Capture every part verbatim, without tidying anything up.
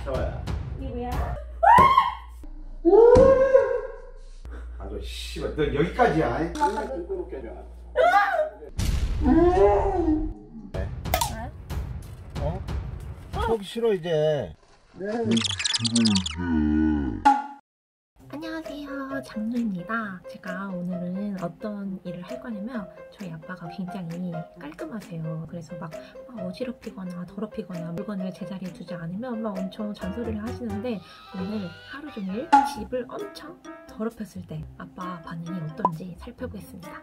서아야. 이거야? 아주 씨발 너 여기까지야. 네? 어? 속 싫어 이제. 네. 안녕하세요, 장누입니다. 제가 오늘은 어떤 일을 할 거냐면 저희 아빠가 굉장히 깔끔하세요. 그래서 막, 막 어지럽히거나 더럽히거나 물건을 제자리에 두지 않으면 막 엄청 잔소리를 하시는데 오늘 하루 종일 집을 엄청 더럽혔을 때 아빠 반응이 어떤지 살펴보겠습니다.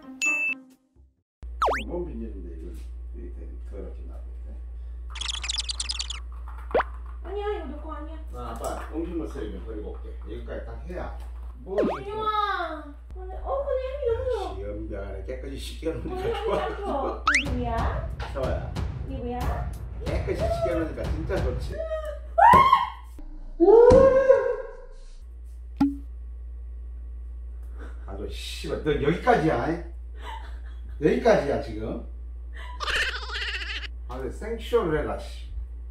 뭔 비닐인데 이거 되게 더럽게 나오는데. 아니야, 이거 내 거 아니야. 아, 아빠 음식물 쓰레기 버리고 올게. 여기까지 딱 해야. 뭐 준영아, 오늘 어 근데 향이 너무 좋아. 시험병 깨끗이 씻겨놓으니까 오늘 향이 좋아. 딱 좋아. 이거야? 서아야. 이거야? 깨끗이 씻겨놓으니까 진짜 좋지. 아주 씨발 너 여기까지야. 여기까지야 지금. 아주 생쇼를 해라. 씨.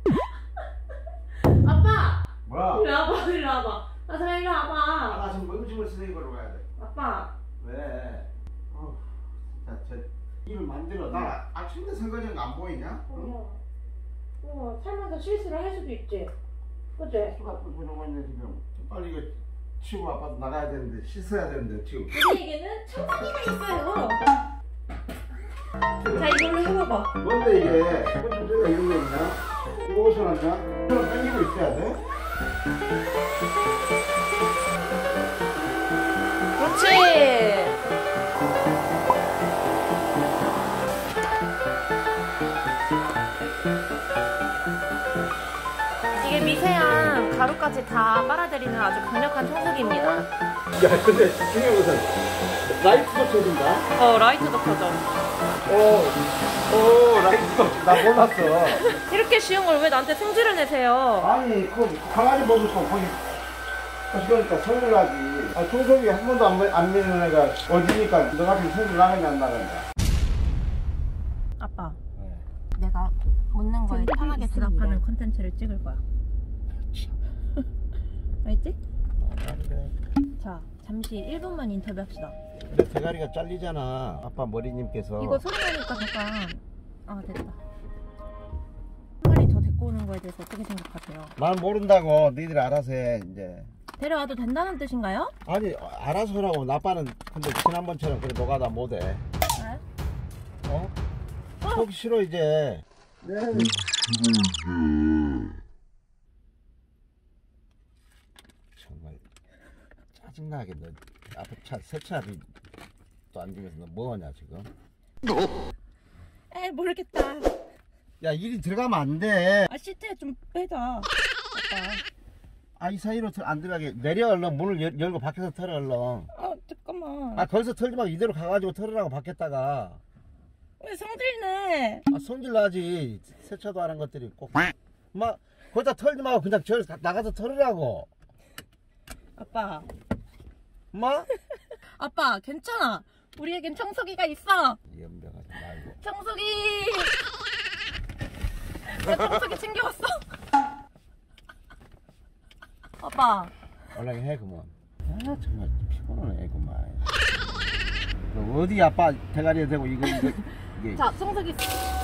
아빠! 뭐야? 이리 와봐, 이리 와봐. 나 잘 이리 와봐. 아, 지금 음식물 쓰레기 버리러 가야 돼. 아빠. 왜? 어, 자, 저 일을 만들어. 나 아침부터 설거지한 거 안 보이냐? 응? 어. 어, 살면서 실수를 할 수도 있지. 그치? 수가 부르고 있네 지금. 빨리 이거 치우고 아빠도 나가야 되는데 씻어야 되는데 지금. 우리에게는 청소기가 있어요. 자, 이걸로 해봐봐. 뭔데 이게? 손주제가 이런 거 있냐? 이거 어디서 났냐? 이거 당기고 있어야 돼? 그렇지. 이게 미세한 가루까지 다 빨아들이는 아주 강력한 청소기입니다. 야, 근데 중요한 것은 라이트도 켜진다? 어, 라이트도 켜져. 오, 오, 라이트도. 나 몰랐어. 이렇게 쉬운 걸 왜 나한테 승질을 내세요? 아니, 그 강아지 먹을 거 거기 그러니까 성질 나지. 아, 청소기 한 번도 안, 안 미는 애가 어디니까 너 같은 성질 나가냐 안 나가냐. 아빠, 네. 내가 묻는 거에 편하게 대답하는 컨텐츠를 찍을 거야. 알지? 안돼. 자, 잠시 일 분만 인터뷰합시다. 근데 대가리가 잘리잖아. 아빠 머리님께서. 이거 소리 나니까 잠깐. 아, 됐다. 빨리 더 데리고 오는 거에 대해서 어떻게 생각하세요? 난 모른다고. 너희들이 알아서 해 이제. 데려와도 된다는 뜻인가요? 아니 알아서 하라고. 아빠는 근데 지난번처럼 그래 노가다 못해. 네? 어? 속 싫어 이제. 네. 정말 짜증나게 너 앞에 차 세차비 또 안 주면서 너 뭐하냐 지금? 에, 모르겠다. 야 일이 들어가면 안 돼. 아, 시트에 좀 빼자. 아빠. 아 이 사이로 안 들어가게 내려 얼른 문을 열, 열고 밖에서 털어 얼른. 아, 잠깐만. 아 거기서 털지 말고 이대로 가가지고 털으라고 밖에다가. 왜 성질내? 아 성질 나지. 세차도 안 한 것들이 꼭 막 거기다 털지 말고 그냥 저 나가서 털으라고. 아빠. 뭐? 아빠, 괜찮아. 우리에겐 청소기가 있어. 연병하지 말고. 청소기. 내 청소기 챙겨왔어. 아빠. 얼른 해 그만. 아 정말 피곤하네 그만. 너 어디 아빠 대가리에 대고 이거 이거 이게. 자, 청소기.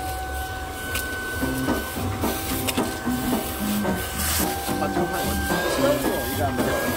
아빠 청소기 어디 이거 한번 해.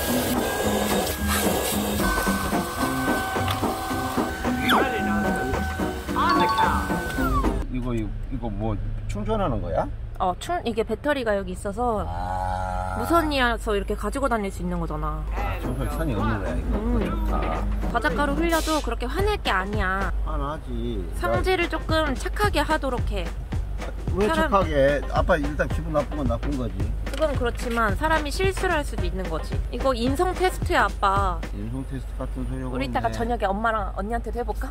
이거 이거, 이거 뭐 충전하는 거야? 어, 충 이게 배터리가 여기 있어서 아 무선이라서 이렇게 가지고 다닐 수 있는 거잖아. 충전 선이 없는 거야 이거. 음. 좋다. 바닷가루 흘려도 그렇게 화낼 게 아니야. 화나지. 성질을 조금 착하게 하도록 해. 왜 사람- 착하게? 아빠 일단 기분 나쁜 건 나쁜 거지. 그건 그렇지만 사람이 실수를 할 수도 있는 거지. 이거 인성 테스트야, 아빠. 인성 테스트 같은 소리가. 우리 이따가 저녁에 엄마랑 언니한테도 해볼까?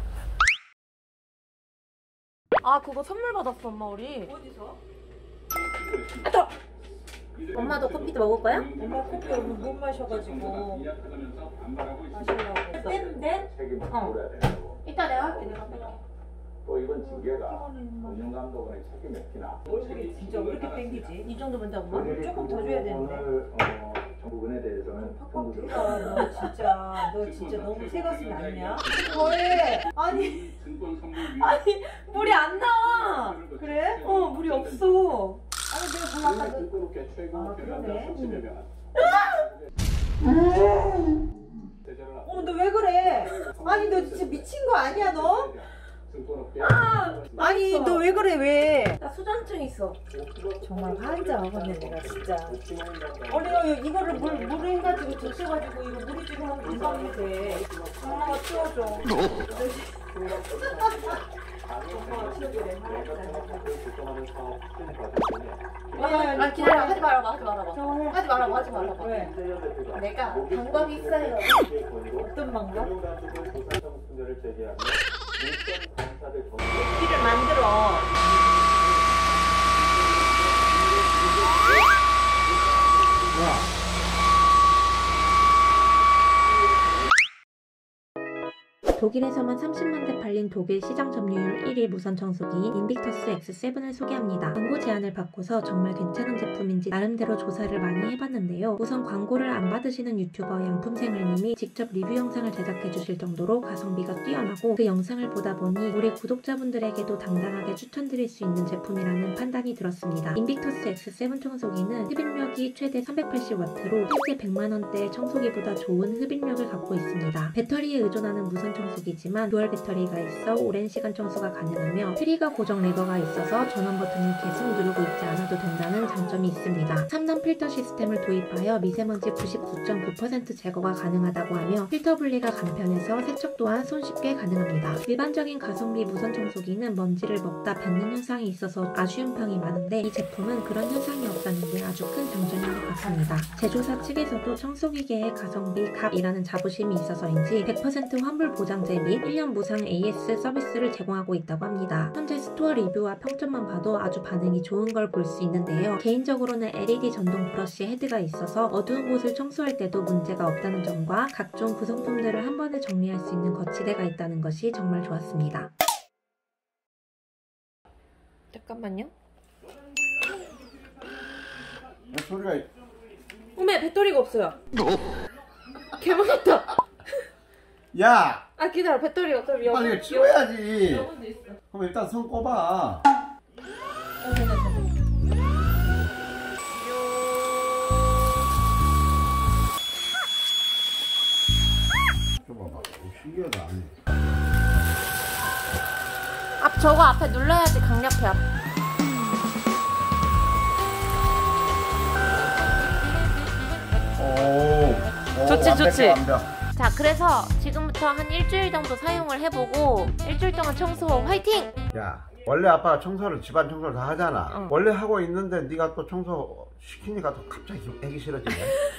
아, 그거 선물 받았어, 엄마 우리. 어디서? 아, 더! 엄마도 커피도 먹을 거야? 엄마 커피 오늘 못 마셔가지고 마시려고. 네? 네? 어. 이따 내가 할게, 내가 할게. 또 이번 징계가 운영감독원의 책임 맥히나 얼굴이 진짜 왜 이렇게 땡기지? 이 정도면 다 엄마 조금 더 줘야 되는데. 오늘 어, 정부분에 대해서는 팍팍 들어가. 너 진짜 너 진짜 너무 새 가슴이 아니냐? 뭐해? 아니 아니 물이 안 나와. 그래? 어 물이 없어. 아니 내가 물 아까 국고롭게 최고 아, 그러네. 어 너 왜 그래? 아니 너 진짜 미친 거 아니야 너? 아 아니 너 왜 그래 왜? 나 수전증 있어. 정말 환자 먹었네 내가 진짜. 아니 너 이거를 물 물을 해가지고 드셔가지고 이거 물이 지금 금방 돼. 엄마가 치워줘. 엄마가 치워주래. 아 기다려 하지 말아봐 하지 말아봐 저거 하지 말아봐 하지 말아봐 왜? 내가 방법이 있어요. 어떤 방법? 문제를 제기하며 민간 간사들 길을 만들어. 독일에서만 삼십만 대 팔린 독일 시장 점유율 일 위 무선 청소기인 인빅터스 엑스 세븐을 소개합니다. 광고 제안을 받고서 정말 괜찮은 제품인지 나름대로 조사를 많이 해봤는데요. 우선 광고를 안 받으시는 유튜버 양품생활님이 직접 리뷰 영상을 제작해 주실 정도로 가성비가 뛰어나고 그 영상을 보다 보니 우리 구독자분들에게도 당당하게 추천드릴 수 있는 제품이라는 판단이 들었습니다. 인빅터스 엑스 세븐 청소기는 흡입력이 최대 삼백팔십 와트로 실제 백만 원대 청소기보다 좋은 흡입력을 갖고 있습니다. 배터리에 의존하는 무선 청소기지만 듀얼 배터리가 있어 오랜 시간 청소가 가능하며 트리거 고정 레버가 있어서 전원 버튼을 계속 누르고 있지 않아도 된다는 장점이 있습니다. 삼 단 필터 시스템을 도입하여 미세먼지 구십구 점 구 퍼센트 제거가 가능하다고 하며 필터 분리가 간편해서 세척 또한 손쉽게 가능합니다. 일반적인 가성비 무선 청소기는 먼지를 먹다 뱉는 현상이 있어서 아쉬움평이 많은데 이 제품은 그런 현상이 없다는 게 아주 큰 장점인 것 같습니다. 제조사 측에서도 청소기계의 가성비 값이라는 자부심이 있어서인지 백 퍼센트 환불 보장제 및 일 년 무상 에이에스 서비스를 제공하고 있다고 합니다. 현재 스토어 리뷰와 평점만 봐도 아주 반응이 좋은 걸 볼 수 있는데요. 개인적으로는 엘이디 전동 브러쉬 헤드가 있어서 어두운 곳을 청소할 때도 문제가 없다는 점과 각종 구성품들을 한 번에 정리할 수 있는 거치대가 있다는 것이 정말 좋았습니다. 잠깐만요. 소리가 어메 배터리가 없어요. 개망했다. 야! 아 기다려 배터리 어차피 여기 빨리 치워야지. 여기도 있어. 그럼 일단 손 꼽아. 줘봐봐. 오, 신기하다. 아니. 앞 저거 앞에 눌러야지 강력해. 앞. 오, 오, 좋지, 완벽해, 좋지. 완벽. 자 그래서 지금부터 한 일주일 정도 사용을 해보고 일주일 동안 청소 화이팅! 야, 원래 아빠가 청소를 집안 청소를 다 하잖아. 응. 원래 하고 있는데 네가 또 청소 시키니까 또 갑자기 하기 싫어지네.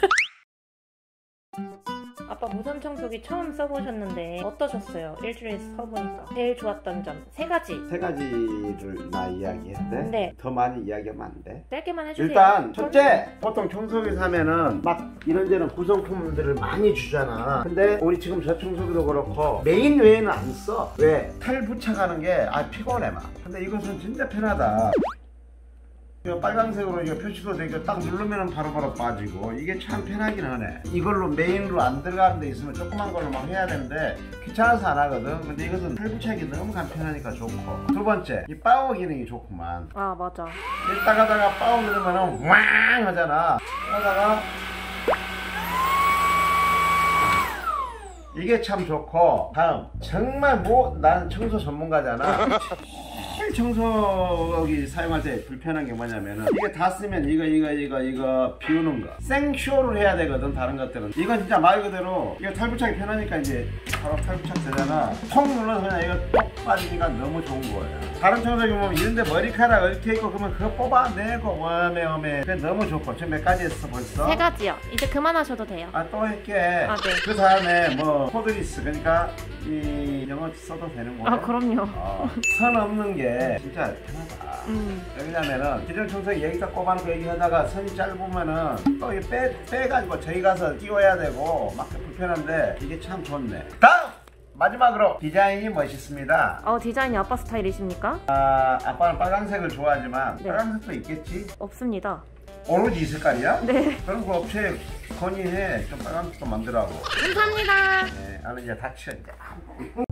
아빠 무선 청소기 처음 써보셨는데 어떠셨어요? 일주일 써보니까 제일 좋았던 점 세 가지. 세 가지를 나 이야기했는데 네. 더 많이 이야기하면 안 돼? 짧게만 해주세요. 일단 첫째, 보통 청소기 사면은 막 이런저런 구성품들을 많이 주잖아. 근데 우리 지금 저 청소기도 그렇고 메인 외에는 안 써. 왜? 탈 부착하는 게 아 피곤해 막. 근데 이것은 진짜 편하다. 이거 빨간색으로 이거 표시도 되고 딱 누르면 바로바로 빠지고 이게 참 편하긴 하네. 이걸로 메인으로 안 들어가는 데 있으면 조그만 걸로 막 해야 되는데 귀찮아서 안 하거든. 근데 이것은 탈부착이 너무 간편하니까 좋고. 두 번째, 이 파워 기능이 좋구만. 아 맞아. 딱 하다가 파워 누르면 왕 하잖아. 하다가 이게 참 좋고. 다음, 정말 뭐 나는 청소 전문가잖아. 제일 청소기 사용할 때 불편한 게 뭐냐면은 이게 다 쓰면 이거 이거 이거 이거 비우는 거 생쇼를 해야 되거든. 다른 것들은 이건 진짜 말 그대로 이거 탈부착이 편하니까 이제 바로 탈부착 되잖아. 톡 눌러서 그냥 이거 똑 빠지니까 너무 좋은 거예요. 다른 청소기 보면 이런데 머리카락 얽혀있고 그러면 그거 뽑아내고 워메 워메 그게 너무 좋고. 지금 몇 가지 했어 벌써? 세 가지요. 이제 그만하셔도 돼요. 아 또 할게. 아, 네. 그 다음에 뭐 코드리스, 그러니까 이 영어 써도 되는 거야? 아 그럼요. 어, 선 없는 게 진짜 편하다. 음. 왜냐면은 기존 청소기 여기다 꼽아놓고 얘기하다가 선이 짧으면은 또 이게 빼, 빼가지고 저기 가서 끼워야 되고 막 불편한데 이게 참 좋네. 다음! 마지막으로 디자인이 멋있습니다. 어, 디자인이 아빠 스타일이십니까? 아, 아빠는 빨간색을 좋아하지만 네. 빨간색도 있겠지? 없습니다. 오로지 이 색깔이야? 네. 그럼 그 업체에 건의해 좀 빨간색도 만들라고. 감사합니다. 네, 나는 이제 다 치워 이제.